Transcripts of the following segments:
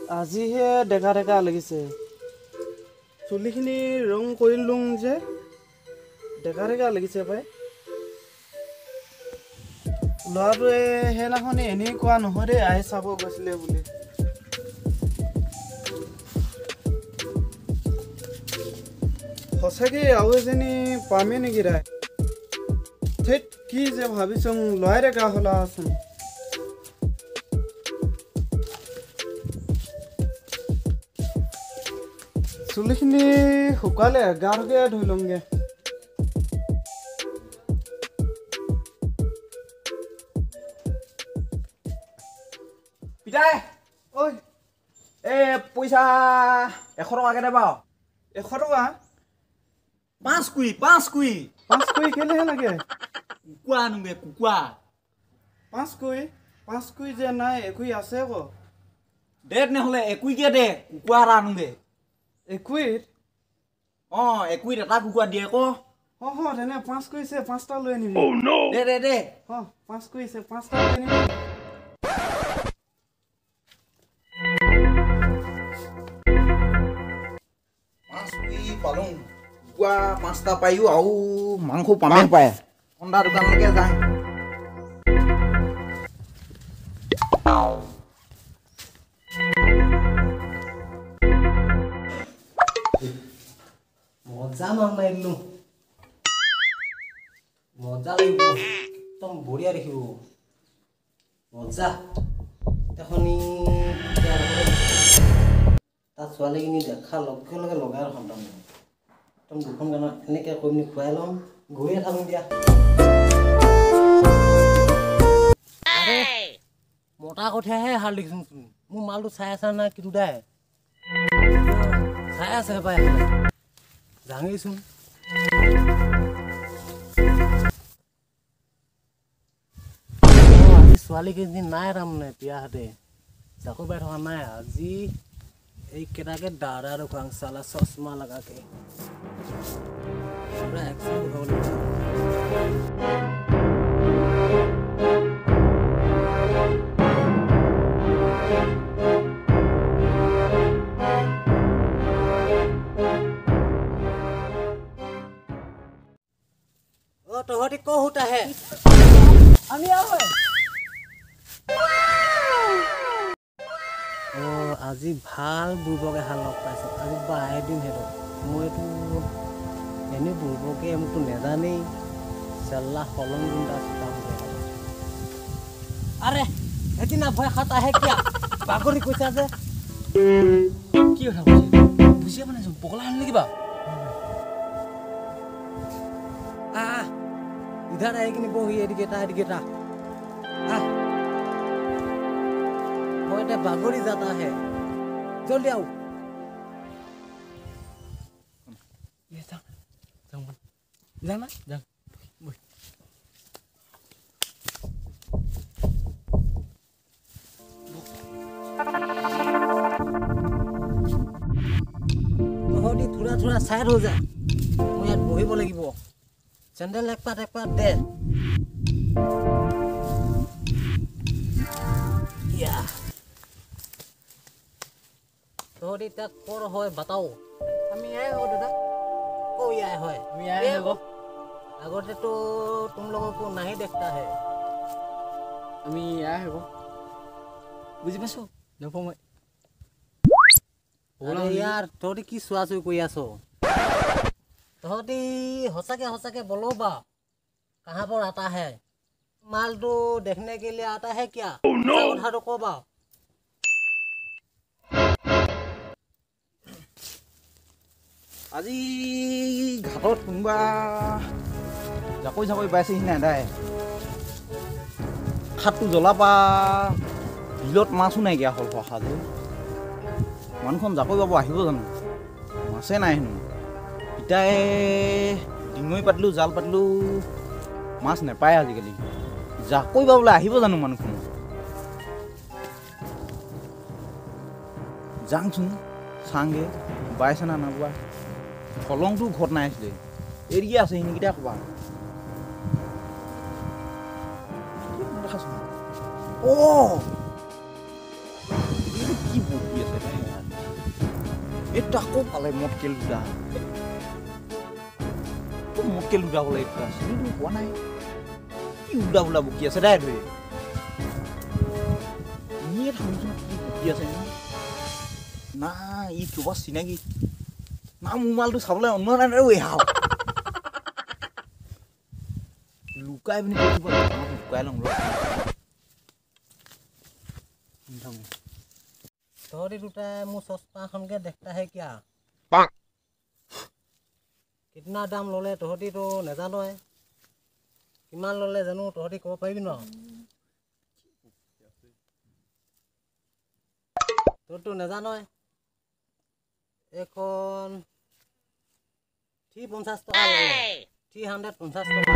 আজিহে ডেকা ডেকা লাগিছে চুলিখিনি ৰং কৰিলোঁ যে ডেকা ডেকা লাগিছে পাই ল'ৰাটোৱে সেইদিনাখনি এনেই কোৱা নহয় দেই আহি চাব গৈছিলে বুলি সঁচাকে আৰু এজনী পামে নেকি তাই থেত কি যে ভাবিছোঁ ল'ৰাই ডেকা হ'লা আছোন চুলিখিনি শুকালে গাটোকে ধুই লওঁগে পিতাই ঐ পইচা 100 টকাকে দে বাৰু 100 টকা 5 কুই 5 কুই কেলেহে লাগে কুকুৰা আনোগে কুকুৰা 5 কুই যে নাই একুই আছে আকৌ দে নহ'লে একুইকে দে কুকুৰা এটা আনোগে একুইত একুইত এটা কুকুৰা দিয়ে আকৌ তেনে 5 কুইছে 5টা লৈ আনিবি দে 5 কুইছে 5টা লৈ আনিবি পালোঁ কুকুৰা 5টা পায়ো আৰু মাংস পামে পায় অণ্ডা দোকানলৈকে যায় মজা মাল মাৰিলোঁ মজা লাগিব একদম বঢ়িয়া দেখিব মজা এখনি তাত ছোৱালীখিনি দেখা লগে লগে লগাই সন্তান একদম দুখন গানত এনেকৈ কৈ পিনি খুৱাই ল'ম গৈয়ে থাকোঁ দিয়া মতা কঠিয়াহে হাল দেখিছোঁচোন মোৰ মালটো চাই আছা নাই কিন্তু দাই চাই আছে পাই জাঙিছোন আজি ছোৱালী কেইজনী নাই তাৰমানে বিয়াহাতে জাকৈ বাই থকা নাই আজি এইকেইটাকে দাদা দেখুৱাং চালা চশমা লগাকে তহঁতি ক হোত আহে আমি আজি ভাল বুৰ্বকে হাল লগ পাইছোঁ আজি বাই দিম সিহঁতক মইতো এনেই বুৰ্বকে মোকতো নেজানেই চাল্লা সলং দিন আৰে এদিনা ভয় খাত আহে কিয়া বাগৰি কৈছা যে কি কথা কৈছে বুজিয়ে মানে পগলা আন নেকি বা इधर आएगी नहीं वो ये एडिकेटा मोटे बागोरी जाता है जल्दी आओ ये जाना थोड़ा साइड हो जा मैं यार बहिब লাগিব चैंडल एक पात दे या तो इतना कोर होय बताओ আমি আই हो दादा ओ ये होय আমি আই हो আগতে তো तुम लोगों को नहीं देखता है আমি আই हो বুঝি পাছো দেখো মই ওলা यार তোরে কি সুয়াসুই কই আছো तोहती हंसा बोलो बा कहाँ पर आता है माल तो देखने के लिए आता है क्या उठा तो को बा আজি ঘাটত কোনবা জাকৈ পাইছে নাই দাই খাটটো জ্বলাপা বিলত মাছো নাইকিয়া হ'ল সহাজে মানুহখন জাকৈ বাব আহিব জানো মাছে নাই হেনো পিতাই ডিঙৈ পাতিলোঁ জাল পাতিলোঁ মাছ নাপায় আজিকালি জাকৈ বাবলৈ আহিব জানো মানুহখন যাংচোন চাংগে বাইছে না নাবোৱা কলংটো ঘৰত নাই আছিলে এৰিয়ে আছে সেইকেইটা ক'বা দেখাচোন কি বকি আছে এটা আকৌ পালে মটকেল দুটা মটকেল দুটা বোলে এটা চিনিটো পোৱা নাই কি উল্টা বোলা বকি আছে দাই ধৰি নিয়ে শুনিছো কি বকি আছে না ই কিবা চিনাকি না মোবাইলটো চাবলৈ অনুমান নাই ঐ হাও লুকাই পিনি লুকাই লওঁ तोहरी टूटा मुँह सस्ता खन के देखता है क्या कितना दाम लोले तोहरी तो नेजानो है किमान लोले जानू तोहरी कब पाबी न তোর তো নেজানো है এখন 350 টাকা ললে 350 টাকা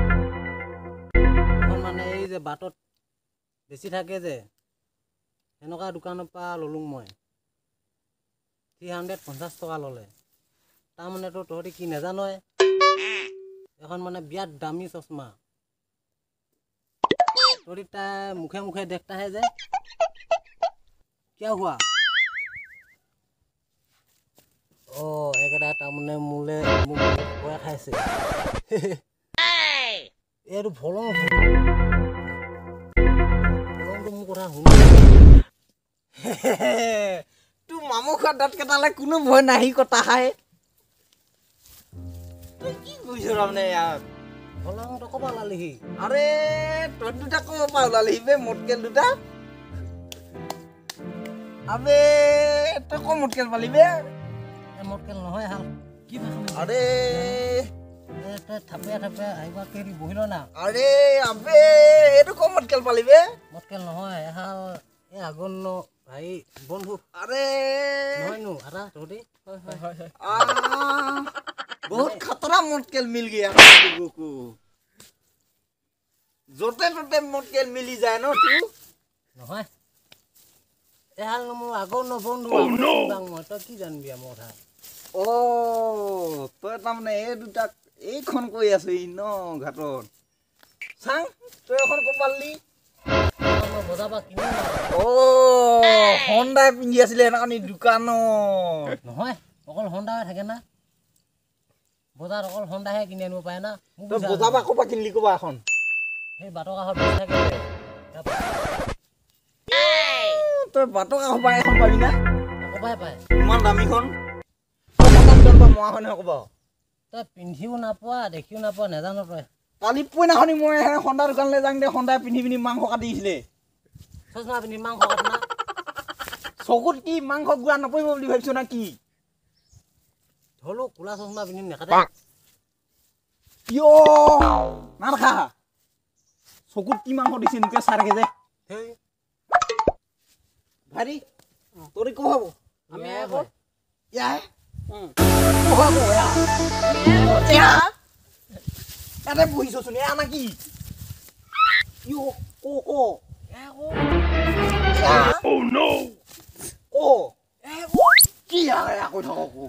এখন মানে এই যে বাটত বেশি থাকে যে এনেকা দোকানৰ পৰা ললুং মই 350 টাকা ললে তাৰ মানে তো তহতি কি নেজানো এখন মানে বিয়াত দামী চশমা तोरी ता मुखे मुखे देखता है जे क्या हुआ ओ एकरा तामने मुले कोया खाइसे एरु भलং तो मु কথা শুনি तू मामू खा दात कटाले कोनो भय नाही कटा खाय तू की कइছ रामने यार भलং तो कबा लालिही अरे तो दुटा को पाउलालिही बे मोटकेल दुटा अबे तो को मोटकेल पाली बे ए मोटकेल নহয় হাল কি ভাষা अरे ए थापे थापे आइबा केरी বহিলো না अरे अबे एतो को मोटकेल पाली बे मोटकेल নহয় হাল ए আগন্ন ভাই বন্ধু अरे নহয় नु আটা তোদি হয় बहुत खतरा मोटकेल मिल गया लोगों को जोते जोते मोटकेल मिली जाए ना तू নহয় ए हाल न मु আগন্ন বন্ধু বাং মই তো কি জানবি আমার কথা ओ तो तामने ए दुटा এইখন কই আছে ই ন ঘাটত সাং তুই এখন কো পারলি মই বজাবা কিনি ও হন্ডা পিন্ধি আছিল এনানি দোকান নহয় অকল হন্ডা থাকে না বজাৰ অকল হন্ডা হে কিনি আনিব পায় না তো বজাবা কপা কিনলি কবা এখন সেই বাটকা হত থাকে তো বাটকা হবা এখন পাবি না কবাই পায় ইমান দামীখন কপা দাম বা মোয়া হনে কবা তই পিন্ধিও নাপোৱা দেখিও নাপোৱা নেজানো তই কালি পইনাখনি মই হন্ডা দোকানলৈ যাং দে হন্ডা পিন্ধি পিনি মাংস কাটিছিলে চশমা পিন্ধি মাংস কাটনা চকুত কি মাংস গুড়া নপৰিব বুলি ভাবিছ না কি হলো কোলা চশমা পিন্ধি নেকাটে ইয়ো নাৰখা চকুত কি মাংস দিছে নিকে চাৰকে যে হেই ভাৰি তোৰি কো হব আমি আইব ইয়াই কো হব ইয়া আরে বহিছো শুনি আনা কি ইয়ো কো কো ও নো ও কি আরে কই থাকো কো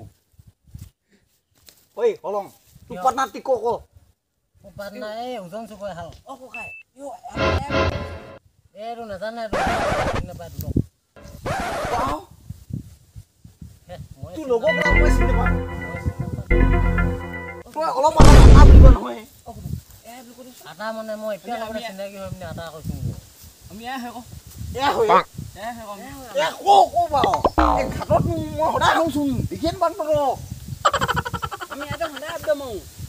ঐ হলং তু পাটনাতি কো কো উপাত নাই ওজন চুকৈ হাল ও কো খাই ইয়ো এৰো নেজানে নাপায় দুলক বাও হে মই তু লগক না মই চিনি পা তই অলপ আটা বুলিব নহয় আটা মানে মই এতিয়া লগতে চিনাকি হৈ মানে আটা কৈছো আমি আহে কো এ হৈ এ কো কো বাও এ ঘাটত মই সদায় খাওঁচোন দেখিন বান পৰ আমি এটা সদায় একদম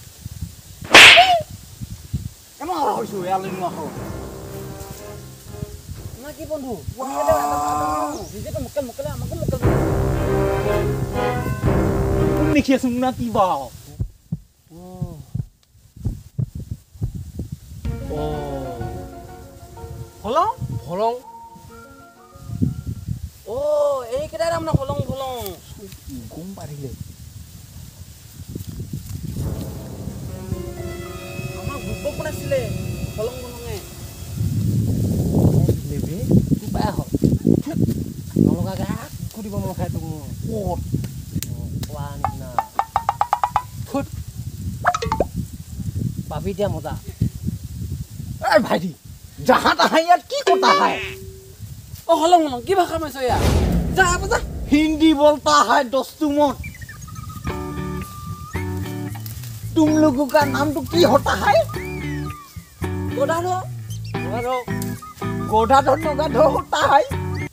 কেন হৈছো ইয়ালৈ নোৱা না কি বন্ধু নিজে মুকেল মুকেল আমাকে মুকেল কোন দেখি আছো না কি বাও হলং হলং ও এই কেটা নাম না হলং হলং গম পাৰিলে আমার গ্রুপ বনাইছিলে হলং হলঙে লেবি তু পাই হল নলগাকে কৰিব মই খাই তোক ক'ত কোৱা নিচিনা ফুট পাবি দিয়া মজা এই ভাইটি জাহা তাহা ইয়াত কি কথা হয় ও হলং হলং কি ভাষা মাইছ ইয়া যা যা हिंदी बोलता है दोस्तों मोट तुम लोगों का नाम तो की होता है गोदाधो गोदाधो नगाधो होता है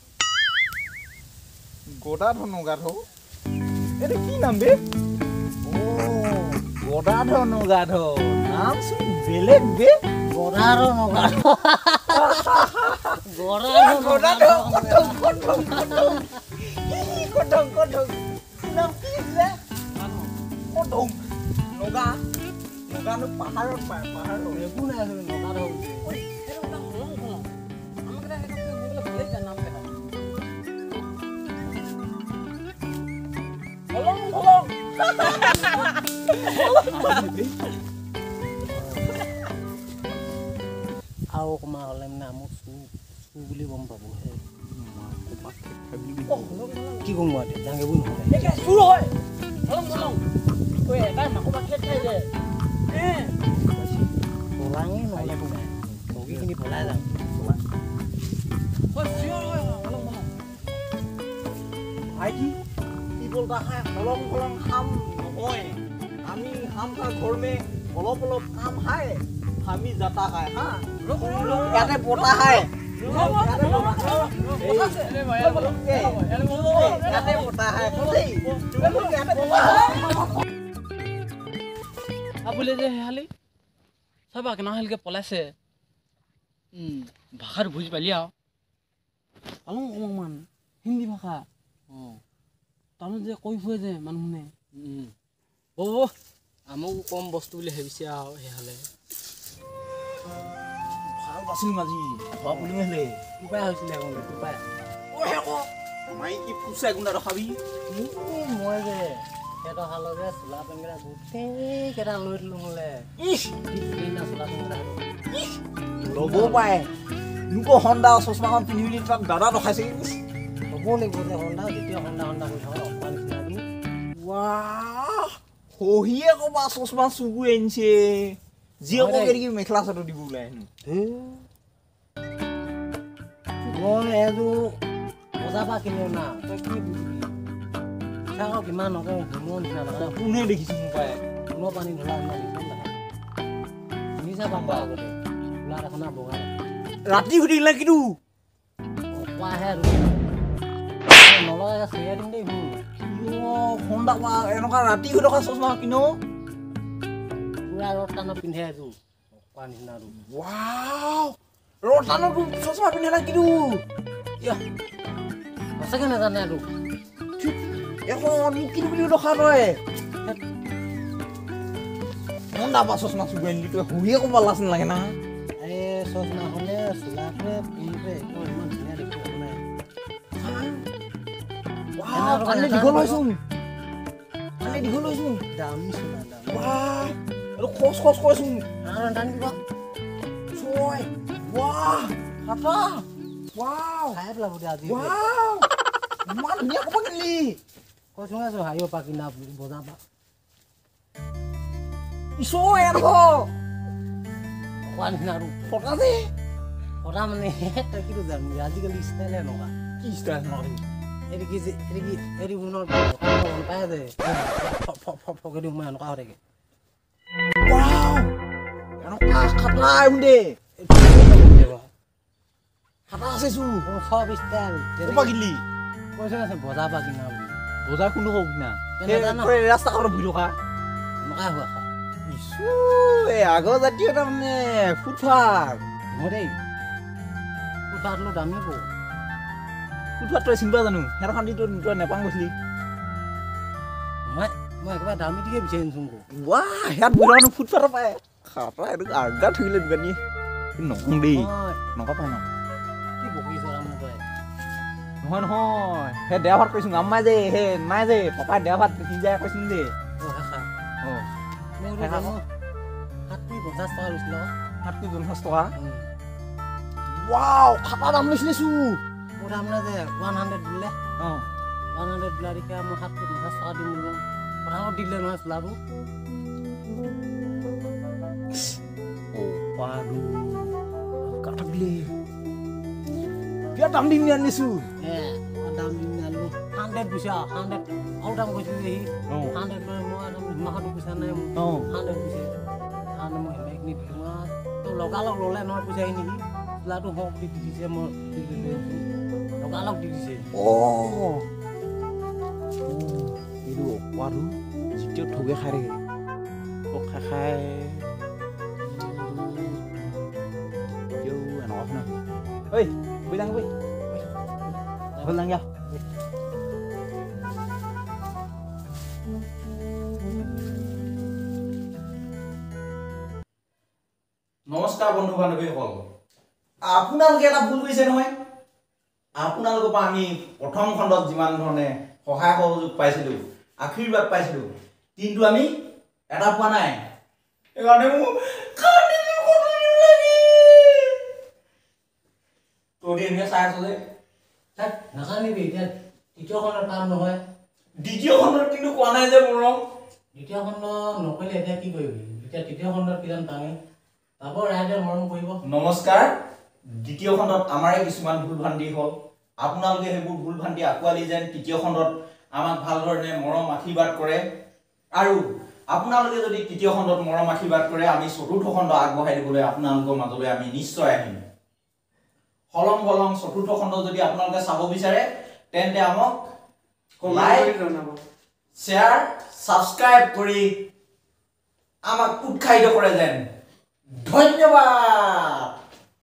गोदाधो नगाधो अरे की नाम बे ओ गोदाधो नगाधो नाम सुन बेलेग बे गोदाधो नगाधो गोदाधो kodong sinam kile kodong noga nu paharot paharot একো নাই নগাধো ঐ এটা নাম হলং হলং আমাক এটা এটা বলে নাম এটা হলং হলং আৰু কমা হলে মানে আমক চু বুলি গম পাব হে কি গম পাব জাগে বুই নহলে একে চুৰ হয় হলং হলং ঐ এটা মাকো বাকি খাই দে পলাঙে নহলে বুই বগিখিনি পলাই যাম ঐ চিঞৰ হয় হলং হলং ভাইটি কি বলতা হয় হলং হলং হাম নহয় আমি হাম का घर में অলপ অলপ কাম है हामी जाता है हां याते पोता है বোলে যে হেহালি চাবা কেনে হেলকে পলাইছে ভাষাৰ বুজি পালি আৰু অলং অলংমান হিন্দী ভাষা তাৰমানে যে কৈ ফুৰে যে মানুহে আমক কম বস্তু বুলি ভাবিছে আৰু হেহালে ভাল বাছিল মাজি হওয়া বুলি মেলে উপায় হৈছিলে উপায় ও হেকো মাই কি পুছাই গুণা ৰখাবি মই যে সেটা হালো যে চোলা পেংৰা গোটেই কেটা লৈ দিলো হলে ইস না চোলা পেংৰা লব পায় নুকো হন্ডা চশমাখন পিন্ধিবি তাক দাদা ৰখাইছে হ'ব লাগিব যে হন্ডা যেতিয়া হন্ডা কৰি থাকা অকমান নিচিনা তুমি वाह होहिए को बा चश्मा सुगु एनसे जियो को केरी मेखला सटो दिबु लाइन মই এদু বজাবা কিনো না তই কি বুঝবি চাও কিমান নকে হিমন না না কোনে দেখিছ মুপায় কোনো পানী ঢলা না নিছন না নিছা বাবা আগতে উলা ৰাখনা বগা ৰাতি হুদিলা কিদু পাহে নলগা সেয়া দিন দেই यो होंडा बा एनका राति हुदका चश्मा किनो পুৰা ৰটানো পিন্ধে আছো পানী না वाव रोटानो चश्मा पिन्हेला किदु या সঁচাকে নাজানে আৰু এখন কিদু বুলি ৰখা ৰয় होंडा बा चश्मा सुगेन लितो होहिए को बालासन লাগে না এই চশমা হলে চোলাতে পিন্ধে ইমান ধুনীয়া দেখিব নাই वाव কানে দিগল হৈছুন কানে দিগল হৈছুন দামী চোলা দাম वाव আৰু খস খস কৈছুন আৰু দান কিবা ছয় वाव হাতা वाव খাই পেলাব দে আজি वाव মান ধুনীয়া কব গলি কৈছো আছো হাইও পাকি না বজাবা ইসো এরহ পানী না ফটা দে ফটা মানে তই কি জানি আজিকালি ষ্টাইল এনেকুৱা কি স্টাইল নৰি এৰি গুণৰ পাই দে ফকে দিওঁ মই এনেকুৱা হৈ থাকে वाव এনেকা খাতলা উন্দে খাতা আছে সু সব ষ্টাইল ওপা গিলি কৈছো আছে বজাবা কিনা বুলি বজা কোনটো কওক না কেনে জানা? ৰাস্তা কাষত বহি থকা এনেকুৱা হোৱা খা ইছু এই আগৰ জাতীয় তাৰমানে ফুটফাট মই দেই ফুটপাথলো দামী বৌ ফুটফাট তই চিন্তা জানো সেইখন দি তই নেপাং গৈছিলি মই একেবাৰে দামী দিকে বিচাৰি আনিছোঁ ৱাহ ইয়াত বহি থকা ফুটফাটৰ পায় খাতা এইটো আগা থৈ দোকানী নকওঁ দেই মই নকা পাই ন কি বকিছ ৰামো তই নহয় নহয় সেই দেওভাত কৈছোঁ আম্মাই যে সেই মায়ে যে পাপাই দেওভাত সিজাই কৈছিল যে খা অঁ মোৰ জানো 50 টকা লৈছিল সাতটো 50 টকা ৱাও খাতা দাম লৈছিলে চু মোৰ দাম যে 100 দিলে অঁ 100 দিলা দিকে মই 50 টকা দিম বোলো কথাও দিলে নহয় চলাবো পাদু কাটলি বিয়া দাম দিম আনিছো দাম দিম আনিলো 100 পইচা 100 আউটাম কৈছিল যে 100 মই মাহটো পইচা নাই 100 পইচা 100 মই হেমেকনি তোমাৰ তো লগালগ ললে নহয় পইচা নেকি লাটো হক দি দিছে মই লগালগ দি দিছে এইটো অকোৱাটো যেতিয়া ঠগে খাই থাকে ঠগ খাই খাই এতিয়াও এনেকুৱা শুনা ঐ বৈ যাং বৈ হ'ল যাং যা নমস্কাৰ বন্ধু বান্ধৱীসকল আপোনালোকে এটা ভুল কৰিছে নহয় আপোনালোকৰ পৰা আমি প্ৰথম খণ্ডত যিমান ধৰণে সহায় সহযোগ পাইছিলোঁ আশীৰ্বাদ পাইছিলোঁ কিন্তু আমি এটা পোৱা নাই সেইকাৰণে মোৰ তোৰ এনে চাই আছ যে নাজানিবি এতিয়া তৃতীয় খণ্ডৰ কাম নহয় দ্বিতীয় খণ্ডত কিন্তু কোৱা নাই যে মৰম দ্বিতীয় খণ্ড নকৰিলে এতিয়া কি কৰিবি এতিয়া তৃতীয় খণ্ডত কিজান টাঙে যাব ৰাইজে মৰম কৰিব নমস্কাৰ দ্বিতীয় খণ্ডত আমাৰে কিছুমান ভুল ভ্ৰান্তি হ'ল আপোনালোকে সেইবোৰ ভুল ভ্ৰান্তি আঁকোৱালি যেন তৃতীয় খণ্ডত আমাক ভাল ধৰণে মৰম আশীৰ্বাদ কৰে আৰু আপোনালোকে যদি তৃতীয় খণ্ডত মৰম আশীৰ্বাদ কৰে আমি চতুৰ্থ খণ্ড আগবঢ়াই দিবলৈ আপোনালোকৰ মাজলৈ আমি নিশ্চয় আহিম হলং বলং চতুৰ্থ খণ্ড যদি আপোনালোকে চাব বিচাৰে তেন্তে আমাক লাইক শ্বেয়াৰ সাবস্ক্ৰাইব কৰি আমাক উৎসাহিত কৰে যেন ধন্যবাদ।